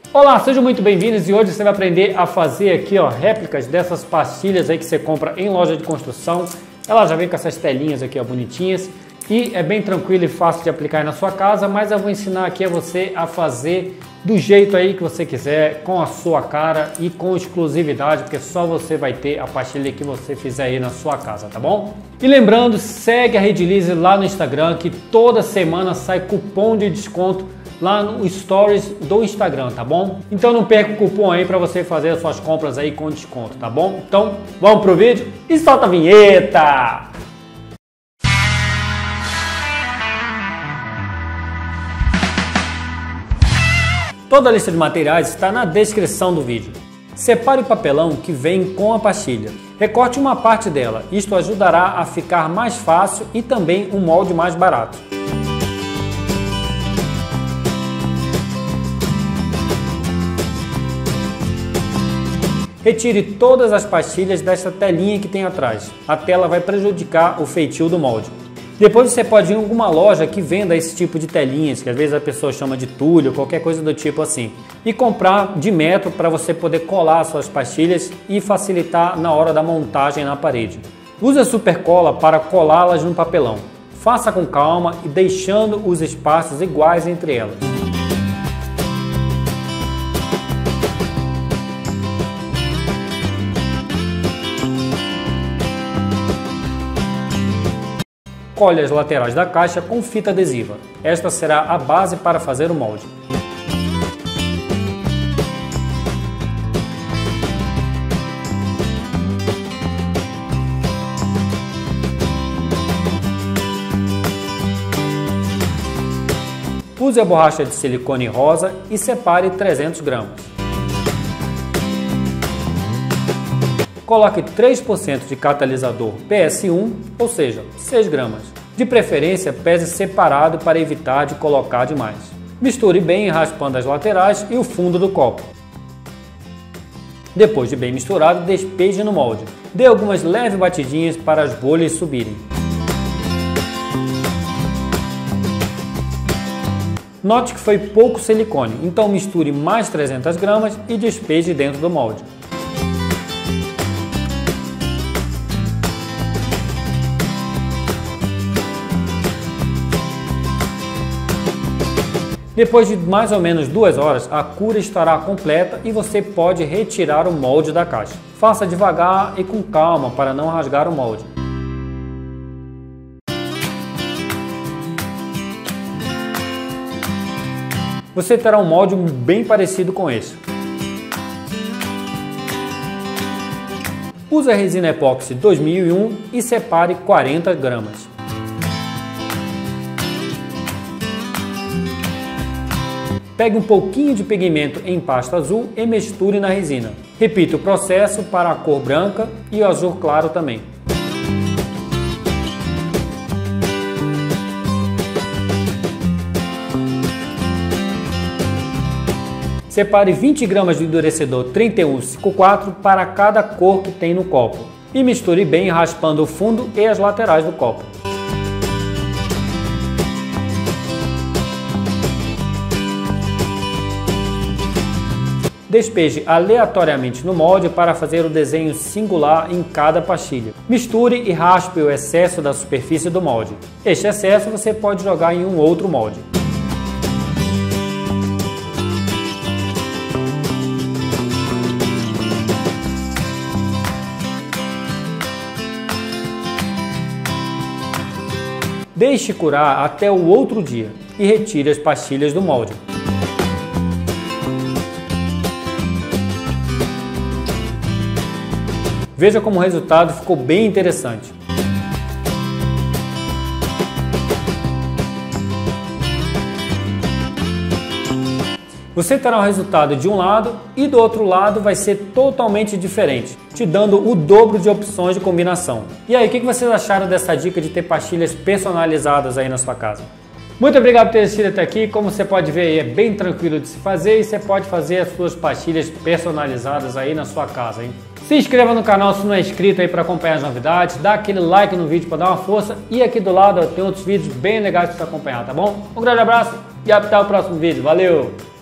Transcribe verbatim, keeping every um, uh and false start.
Olá, sejam muito bem-vindos e hoje você vai aprender a fazer aqui ó, réplicas dessas pastilhas aí que você compra em loja de construção. Ela já vem com essas telinhas aqui ó, bonitinhas e é bem tranquilo e fácil de aplicar aí na sua casa, mas eu vou ensinar aqui a você a fazer do jeito aí que você quiser, com a sua cara e com exclusividade, porque só você vai ter a pastilha que você fizer aí na sua casa, tá bom? E lembrando, segue a Redilize lá no Instagram, que toda semana sai cupom de desconto lá no Stories do Instagram, tá bom? Então não perca o cupom aí para você fazer as suas compras aí com desconto, tá bom? Então vamos pro vídeo e solta a vinheta! Toda a lista de materiais está na descrição do vídeo. Separe o papelão que vem com a pastilha. Recorte uma parte dela, isto ajudará a ficar mais fácil e também um molde mais barato. Retire todas as pastilhas desta telinha que tem atrás. A tela vai prejudicar o feitio do molde. Depois você pode ir em alguma loja que venda esse tipo de telinhas, que às vezes a pessoa chama de tulho, qualquer coisa do tipo assim, e comprar de metro para você poder colar suas pastilhas e facilitar na hora da montagem na parede. Use a super cola para colá-las no papelão. Faça com calma e deixando os espaços iguais entre elas. Cole as laterais da caixa com fita adesiva. Esta será a base para fazer o molde. Use a borracha de silicone rosa e separe trezentos gramas. Coloque três por cento de catalisador P S um, ou seja, seis gramas. De preferência, pese separado para evitar de colocar demais. Misture bem raspando as laterais e o fundo do copo. Depois de bem misturado, despeje no molde. Dê algumas leves batidinhas para as bolhas subirem. Note que foi pouco silicone, então misture mais trezentas gramas e despeje dentro do molde. Depois de mais ou menos duas horas, a cura estará completa e você pode retirar o molde da caixa. Faça devagar e com calma para não rasgar o molde. Você terá um molde bem parecido com esse. Use a resina epóxi dois mil e um e separe quarenta gramas. Pegue um pouquinho de pigmento em pasta azul e misture na resina. Repita o processo para a cor branca e o azul claro também. Separe vinte gramas de endurecedor trinta e um cinquenta e quatro para cada cor que tem no copo e misture bem raspando o fundo e as laterais do copo. Despeje aleatoriamente no molde para fazer o desenho singular em cada pastilha. Misture e raspe o excesso da superfície do molde. Este excesso você pode jogar em um outro molde. Deixe curar até o outro dia e retire as pastilhas do molde. Veja como o resultado ficou bem interessante. Você terá o resultado de um lado e do outro lado vai ser totalmente diferente, te dando o dobro de opções de combinação. E aí, o que vocês acharam dessa dica de ter pastilhas personalizadas aí na sua casa? Muito obrigado por ter assistido até aqui. Como você pode ver aí, é bem tranquilo de se fazer e você pode fazer as suas pastilhas personalizadas aí na sua casa, hein? Se inscreva no canal se não é inscrito aí para acompanhar as novidades, dá aquele like no vídeo para dar uma força e aqui do lado ó, tem outros vídeos bem legais para você acompanhar, tá bom? Um grande abraço e até o próximo vídeo. Valeu!